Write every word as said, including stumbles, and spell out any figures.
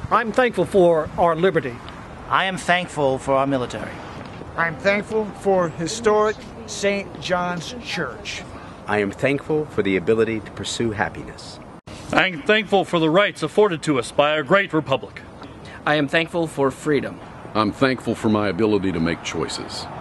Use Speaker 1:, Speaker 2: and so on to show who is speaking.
Speaker 1: I'm thankful for our liberty.
Speaker 2: I am thankful for our military.
Speaker 3: I'm thankful for historic Saint John's Church.
Speaker 4: I am thankful for the ability to pursue happiness.
Speaker 5: I am thankful for the rights afforded to us by our great republic.
Speaker 6: I am thankful for freedom.
Speaker 7: I'm thankful for my ability to make choices.